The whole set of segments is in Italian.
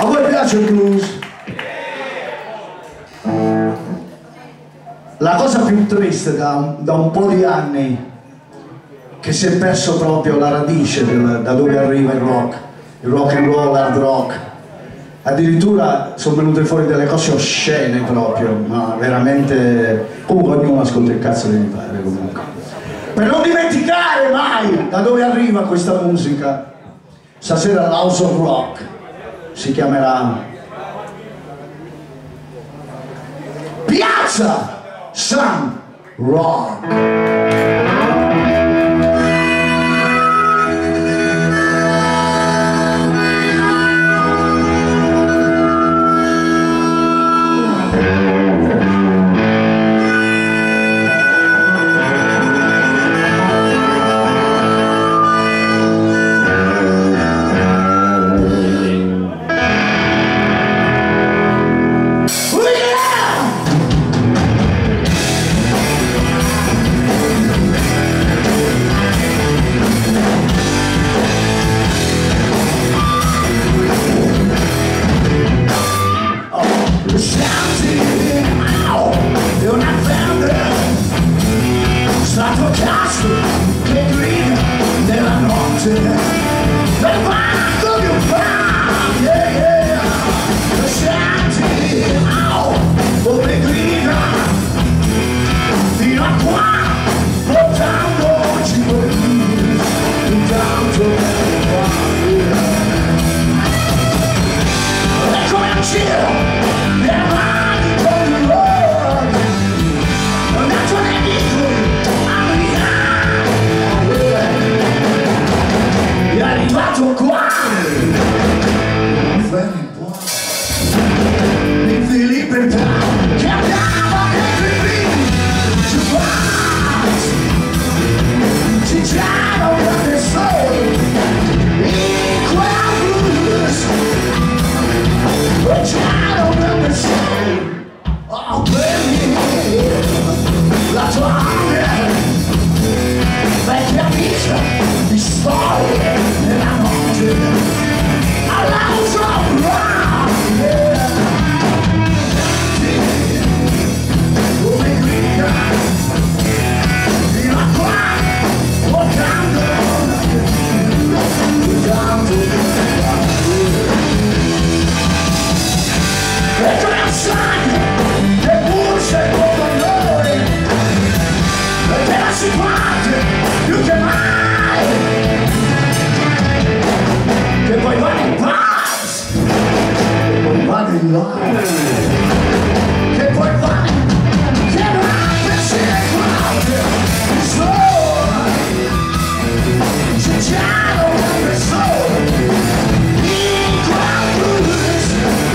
A voi piace il blues? La cosa più triste da un po' di anni che si è perso proprio la radice da dove arriva il rock and roll, hard rock. Addirittura sono venute fuori delle cose oscene proprio, ma veramente... Comunque ognuno ascolta il cazzo che gli pare comunque. Per non dimenticare mai da dove arriva questa musica, stasera l'House of Rock si chiamerà Piazza San Rock. Che poi vai, che non si guarda, c'è già una persona in qualcus,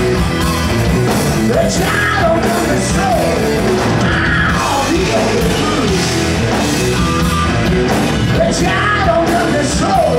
c'è già una persona, c'è già una persona.